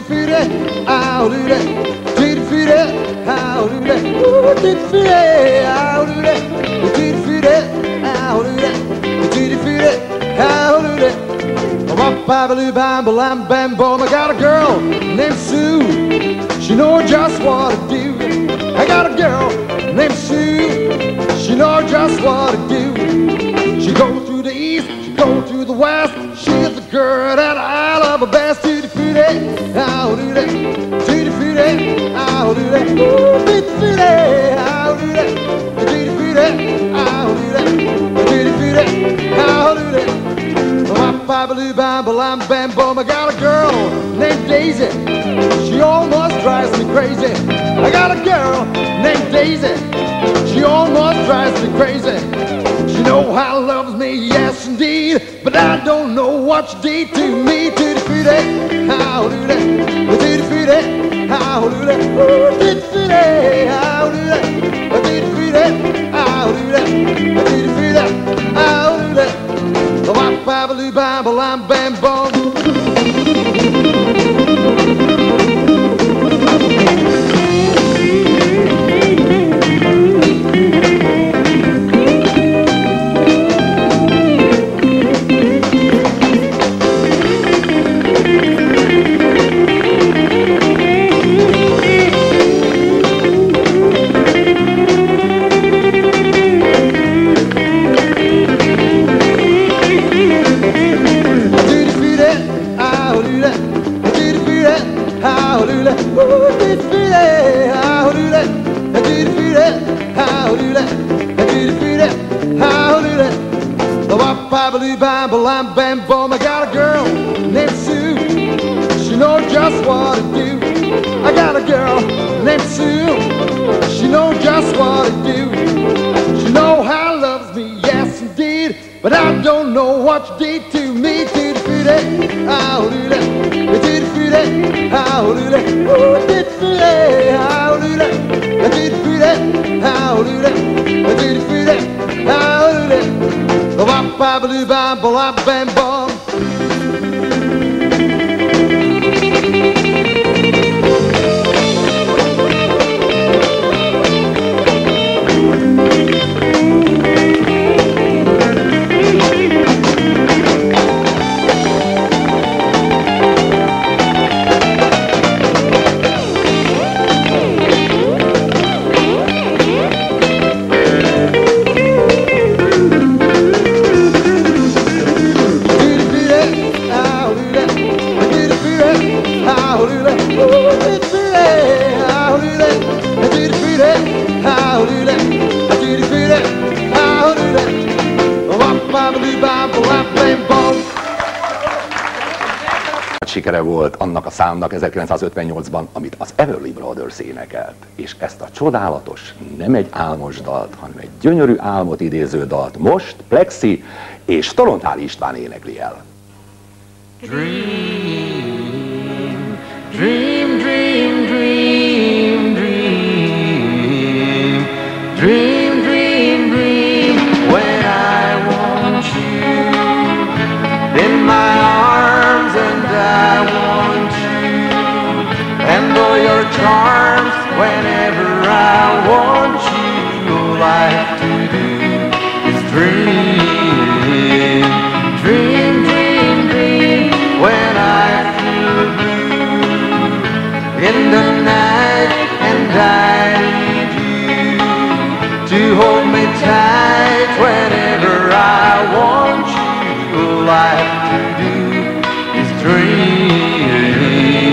tutti-frutti, how do that? Tutti-frutti, how do that? Ooh, tutti-frutti, how do that? Tutti-frutti, how do that? Tutti-frutti, how do that? Bam, bam, boom. I got a girl named Sue. She knows just what to do. I got a girl named Sue. She knows just what to do. She goes to the east, she goes to the west. She's the girl that I love the best. Tutti-frutti, how do that? Tutti-frutti, how do that? Ooh, tutti-frutti, how do that? Tutti-frutti, how do that? Tutti-frutti, how do that? Bam, bam, boom. I got a girl named Daisy. She almost drives me crazy. I got a girl named Daisy. She almost drives me crazy. She know how loves me, yes indeed, but I don't know what she did to me. Tutti-frutti, how do that? Tutti-frutti, how do that? Ooh, tutti-frutti, how do that? Tutti-frutti, how do that? Tutti-frutti, how do that? Bam, bam, boom. Bam, bam, boom. I got a girl named Sue. She knows just what to do. I got a girl named Sue. She knows just what to do. She knows how loves me, yes indeed, but I don't know what she did to me. Tutti-frutti, how do that? Tutti-frutti, how do that? Ooh, tutti-frutti, how do that? Tutti-frutti, how do that? Tutti-frutti, how do that? Bam, bam, bam. Sikere volt annak a számnak 1958-ban, amit az Everly Brothers énekelt. És ezt a csodálatos, nem egy álmos dalt, hanem egy gyönyörű álmot idéző dalt most Plexi és Tolontál István énekli el. Dream, dream, dream, dream, dream, dream, dream, dream, when I want you in my arms and I want you and all your charms whenever I want you. All I have to do is dream, dream, dream, dream, when I feel blue in the night and I need you to hold me tight whenever I want you. All I have to do is dream.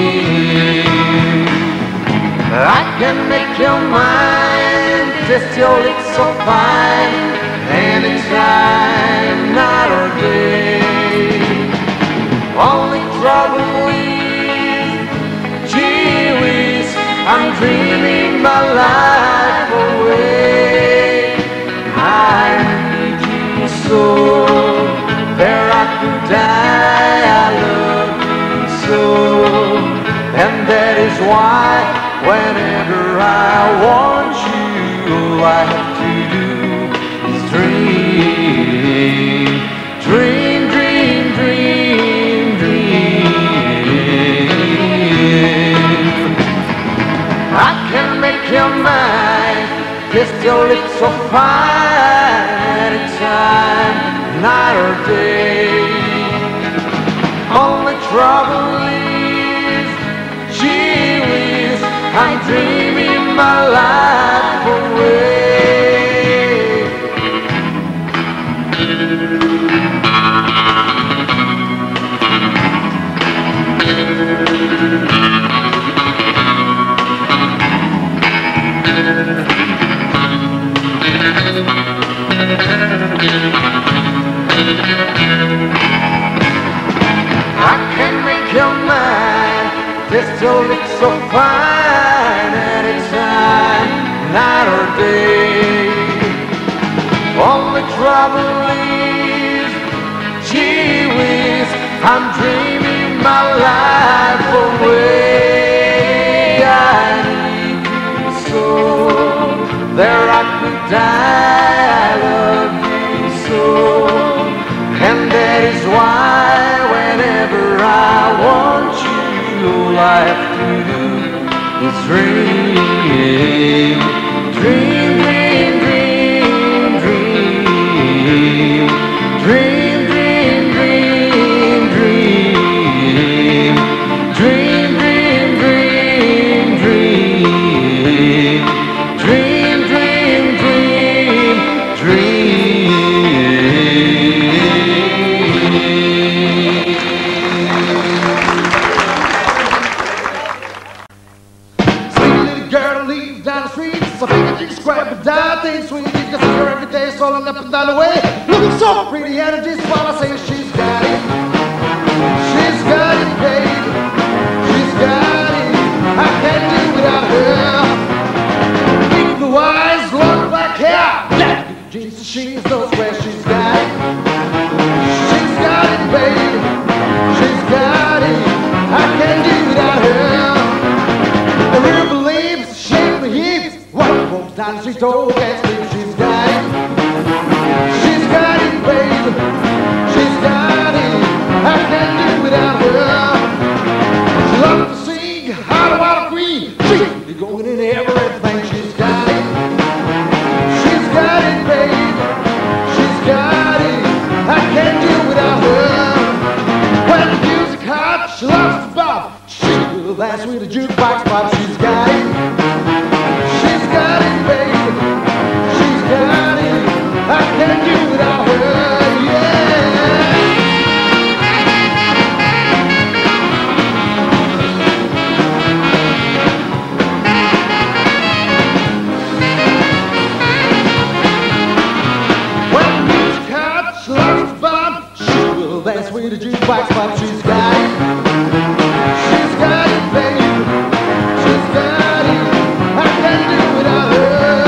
I can make your mind twist your lips so fine anytime, night or day. Only trouble is, gee whiz, I'm dreaming my life away. I need you so, there I could die. I love you so, and that is why whenever I want you, all I have to do is dream, dream, dream, dream, dream. anytime, night or day. Only trouble is, gee whiz, I'm dreaming my life away. I can make your mind, this still looks so fine anytime, night or day. Only trouble is, gee whiz, I'm dreaming my life away. I need you so, there I could die, I love you so. And that is why whenever I want you, all I have to do is dream, dream, dream, dream, dream, dream, dream, dream, dream, dream, dream, dream, dream, dream, dream, Things sweet, you can see her every day, strolling up and down the way, looking so pretty, and just while I say she's got it, baby, she's got it. I can't do without her. Big blue eyes, long black hair, black jeans, she knows where she's got it. She's got it, baby, she's got it. I can't do without her. The real believes, shake the hips, white folks down the street, oh, can't sleep. She's got it, baby. She's got it. I can't do without her. She loves to sing, how do I agree? She's going in everything. She's got it. She's got it, baby. She's got it. I can't do without her. When the music hot, she loves to bop. She will dance with the jukebox pop. She's got it. She's got it, baby. She's got it. I can't do without her. When the music hot, she loves to bop. She will dance with the jukebox pop. She's got it. She's got it, baby. She's got it. I can't do without her.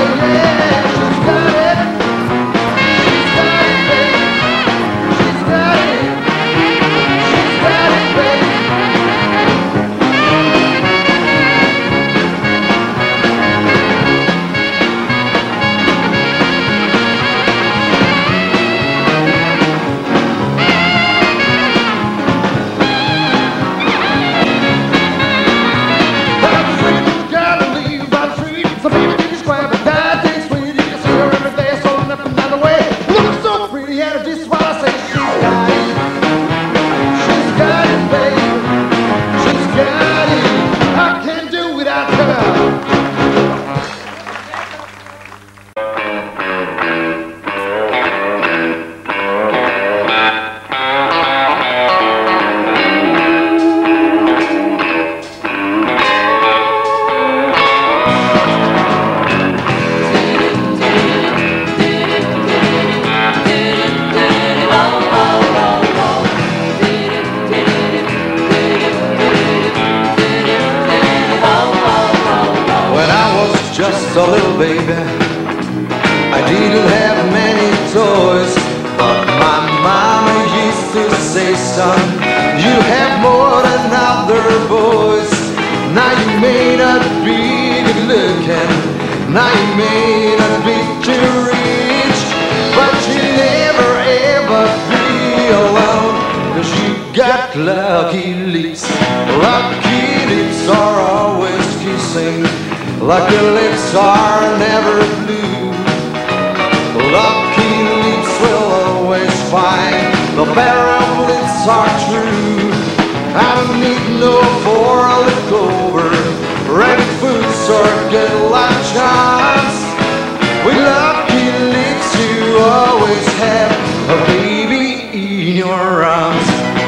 just a little baby. I didn't have many toys, but my mama used to say, son, you have more than other boys. Now you may not be good looking, now you may not be too rich, but you never ever be alone, 'cause you got lucky lips. Lucky lips are always kissing, lucky lips are never blue. Lucky lips the parables are true. I don't need no four-leaf clover, ready foods or good luck charms. With lucky lips you always have a baby in your arms.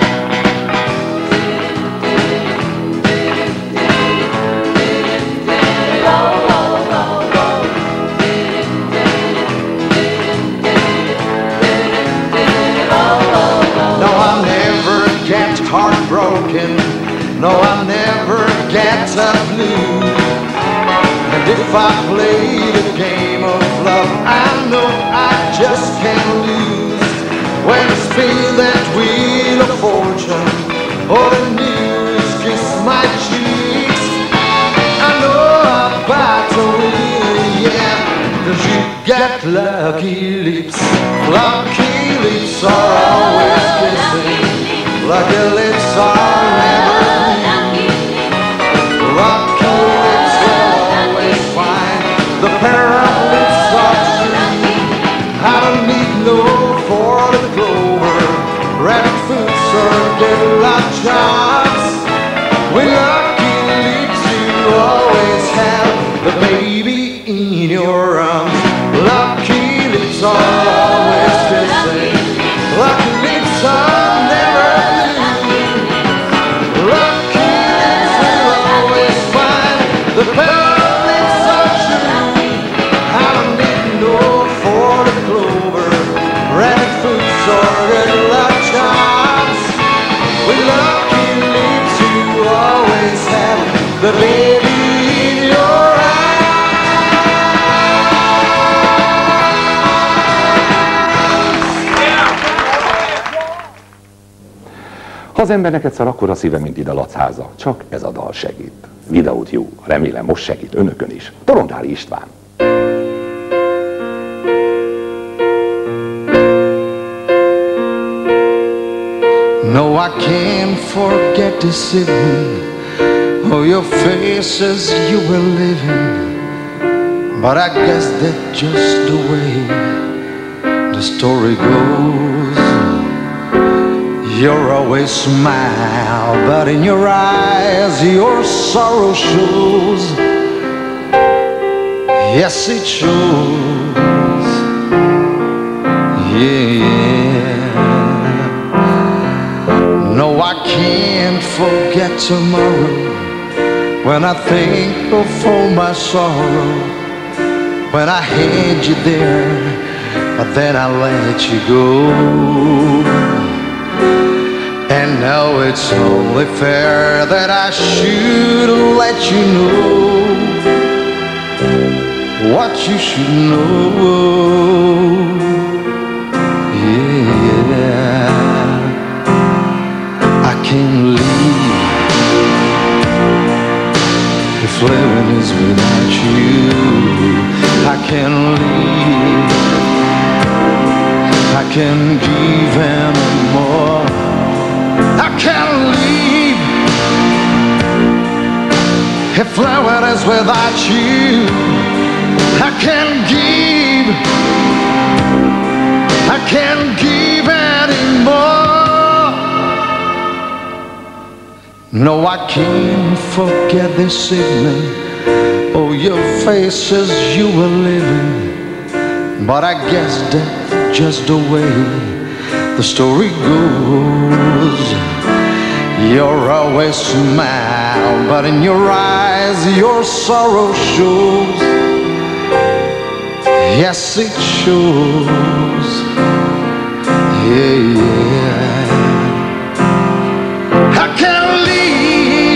No, I never get heartbroken. No, I never get the blues. And if I play the game of love, I know I just can't lose. When I spin that wheel of fortune, all the news kiss my cheeks, I know I'm about to win, yeah. 'Cause you got lucky lips. Lucky lips are always kissing. Lucky lips are never blue. Lucky lips will always find the pair of lips are true. I don't need no four-leaf clover, rabbit foods or good luck charms. With lucky lips you always have the baby in your arms. Lucky lips are always kissing. Lucky lips are never blue. Lucky lips will always find the pair of lips are true. I don't need no four-leaf clover, rabbit foods or good luck charms. With lucky lips you always have the baby in your Ha az embernek egyszer akkora szíve, mint ide Lacháza, csak ez a dal segít. Videót jó, remélem most segít önökön is. Tolontári István. No, I can't forget this evening. Oh, your faces you were living. But I guess that's just the way the story goes. You're always smile, but in your eyes your sorrow shows. Yes, it shows. Yeah. No, I can't forget tomorrow when I think of all my sorrow. When I had you there, but then I let you go. And now it's only fair that I should let you know what you should know. Yeah, I can't leave if living is without you. I can't leave, I can't give anymore. I can't leave if living is without you. I can't give, I can't give anymore. No, I can't forget this evening. Oh, your faces you were living. But I guess that's just the way the story goes. You're always smile, but in your eyes your sorrow shows. Yes, it shows. Yeah, yeah. I can't leave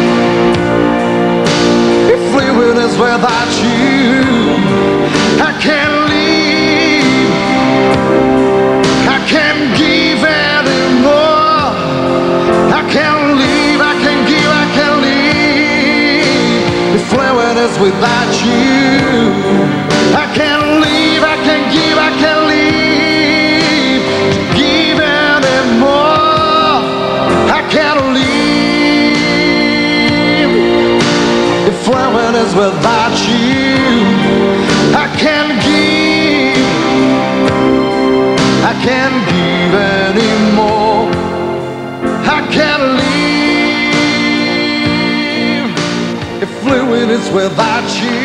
if living is without you. I can't leave, I can't give anymore. I can't leave, I can't give, I can't leave if living is without you. I can't leave, I can't give, I can't leave to give anymore. I can't leave if living is without you. I can't give, I can't give anymore. minutes without you.